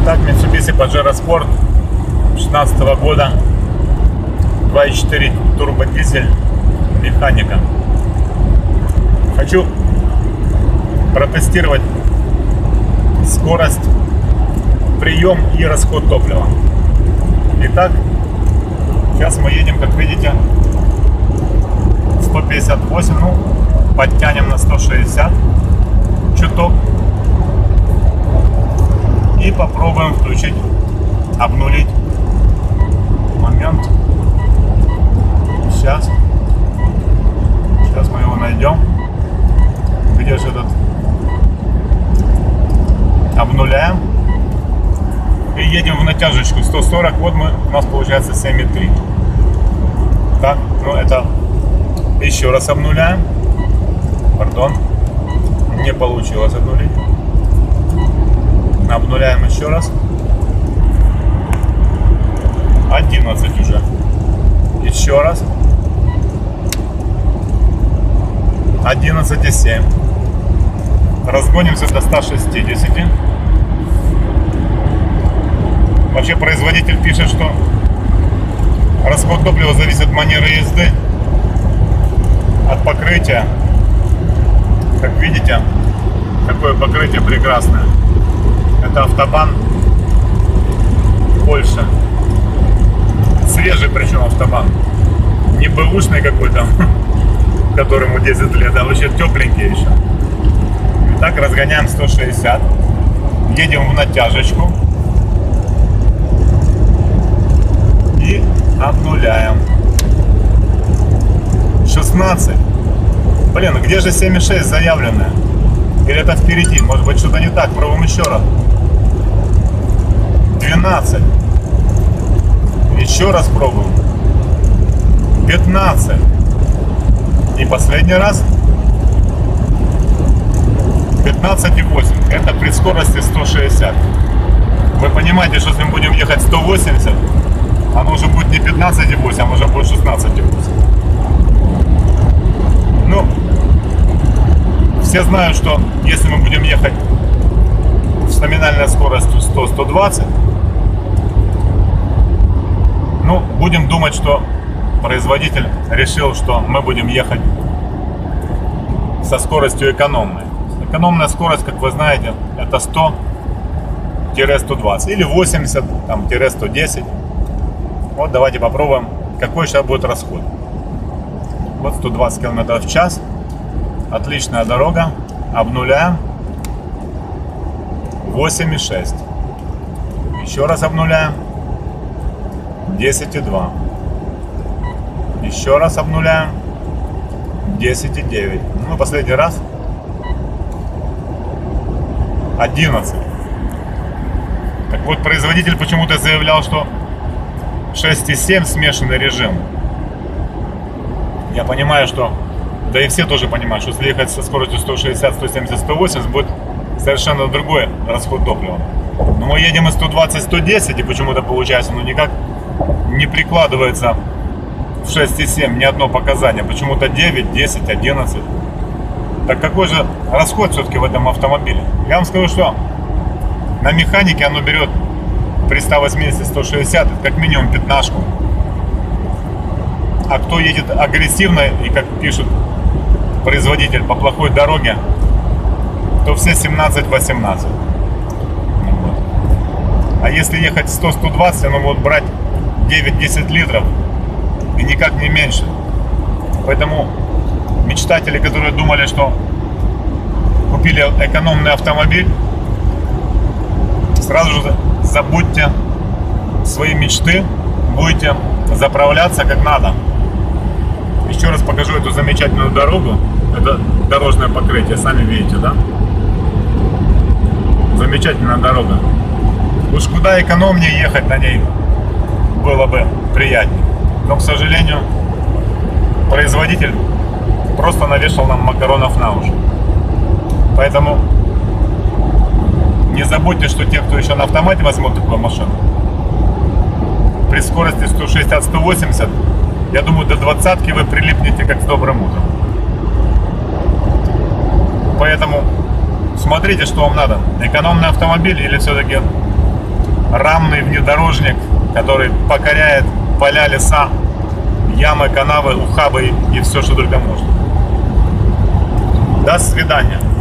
Итак, Mitsubishi Pajero Sport 2016 года, 2.4 турбодизель, механика. Хочу протестировать скорость, прием и расход топлива. Итак, сейчас мы едем, как видите, 158, ну, подтянем на 160 чуток. И попробуем включить, обнулить момент. Сейчас мы его найдем. Где же этот? Обнуляем. И едем в натяжечку 140. Вот у нас получается 7,3. Так, ну это еще раз обнуляем. Пардон, не получилось обнулить. Обнуляем еще раз. 11 уже. Еще раз. 11,7. Разгонимся до 160. Вообще производитель пишет, что расход топлива зависит от манеры езды, от покрытия. Как видите, такое покрытие прекрасное. Это автобан Польша. Свежий причем автобан. Не бэушный какой-то, которому 10 лет, а вообще тепленький еще. Итак, разгоняем 160. Едем в натяжечку. И обнуляем. 16. Блин, где же 7,6 заявленное? Или это впереди? Может быть, что-то не так? Пробуем еще раз. 12. Еще раз пробуем. 15. И последний раз. 15,8. Это при скорости 160. Вы понимаете, что если мы будем ехать 180, оно уже будет не 15,8, а уже будет 16,8. Ну, все знают, что если мы будем ехать с номинальной скоростью 100-120, ну, будем думать, что производитель решил, что мы будем ехать со скоростью экономной. Экономная скорость, как вы знаете, это 100-120 или 80-110. Вот давайте попробуем, какой сейчас будет расход. Вот 120 км в час. Отличная дорога. Обнуляем. 8,6. Еще раз обнуляем. 10,2. Еще раз обнуляем. 10,9. Ну, последний раз. 11. Так вот, производитель почему-то заявлял, что 6,7 смешанный режим. Я понимаю, что, да и все тоже понимают, что если ехать со скоростью 160, 170, 180, будет совершенно другой расход топлива. Но мы едем и 120, 110, и почему-то получается, ну никак не прикладывается в 6,7 ни одно показание. Почему-то 9, 10, 11. Так какой же расход все-таки в этом автомобиле? Я вам скажу, что на механике оно берет при 180, 160, как минимум 15. А кто едет агрессивно и, как пишет производитель, по плохой дороге, то все 17-18. Вот. А если ехать 100-120, оно будет брать 9-10 литров и никак не меньше. Поэтому мечтатели, которые думали, что купили экономный автомобиль, сразу же забудьте свои мечты, будете заправляться как надо. Еще раз покажу эту замечательную дорогу. Это дорожное покрытие, сами видите, да? Замечательная дорога. Уж куда экономнее ехать на ней было бы приятнее. Но, к сожалению, производитель просто навешал нам макаронов на уши. Поэтому не забудьте, что те, кто еще на автомате возьмут такую машину, при скорости 160-180, я думаю, до 20-ки вы прилипнете как с добрым утром. Поэтому смотрите, что вам надо. Экономный автомобиль или все-таки рамный внедорожник, который покоряет поля, леса, ямы, канавы, ухабы и все, что только можно. До свидания.